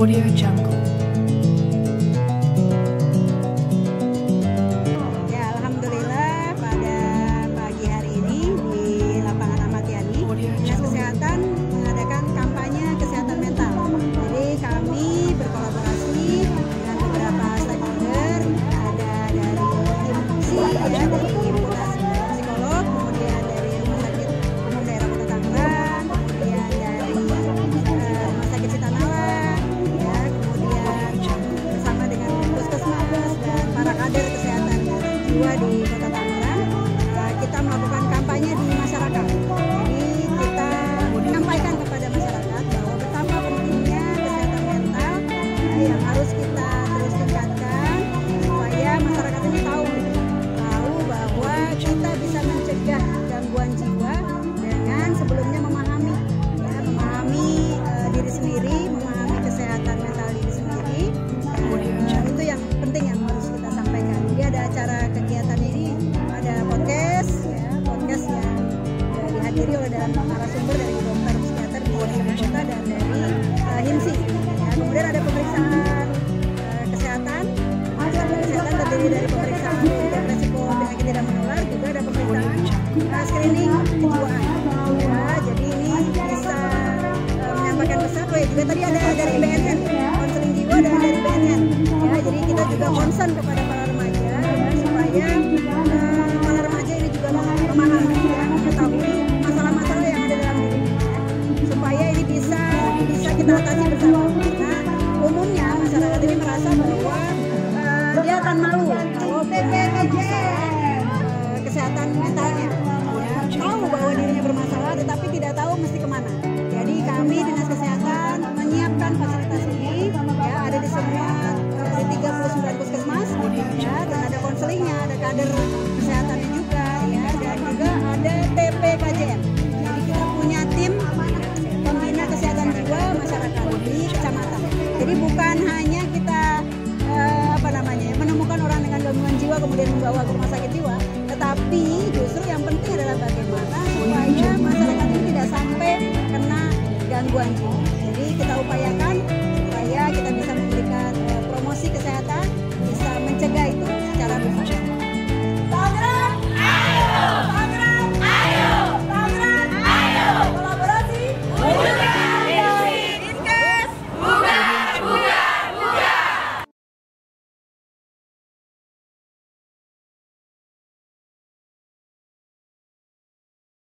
Audio Jungle. Ya, alhamdulillah pada pagi hari ini di lapangan Ahmad Yani, Dinas Kesehatan mengadakan kampanye kesehatan mental. Jadi kami berkolaborasi dengan beberapa stakeholder, ada dari IMSI, dari Himpunan Psikolog, kemudian dari Rumah Sakit Umum Daerah Kota Tangerang, kemudian dari Rumah Sakit Sitanala, ya, kemudian bersama dengan Puskesmas dan para kader kesehatan jiwa di Kota Tangerang, kita melakukan kampanye di masyarakat. Jadi kita menyampaikan kepada masyarakat bahwa betapa pentingnya kesehatan mental yang harus kita terus tingkatkan supaya masyarakat ini tahu bahwa kita bisa mencegah gangguan jiwa dengan sebelumnya memahami diri sendiri, memahami kesehatan mental diri sendiri. Itu yang penting yang harus kita sampaikan. Jadi ada acara kegiatan ini, ada podcast yang dihadiri oleh narasumber dari dokter psikiater di Kota dan dari HIMSI. Ya, kemudian ada pemeriksaan kesehatan terdiri dari pemeriksaan untuk resiko penyakit tidak menular, juga ada pemeriksaan screening kejiwaan. Ya, jadi ini bisa menyampaikan pesan. Juga tadi ada dari BNN, konseling jiwa dan dari BNN. Ya, jadi kita juga concern kepada para remaja ya, supaya para remaja ini juga memahami ya, mengetahui masalah-masalah yang ada dalam dirinya, supaya ini bisa kita atasi bersama. Karena umumnya masyarakat ini merasa bahwa dia akan malu kalau punya masalah kesehatan mentalnya, ya, tahu bahwa dirinya bermasalah tetapi tidak tahu mesti kemana. Jadi kami di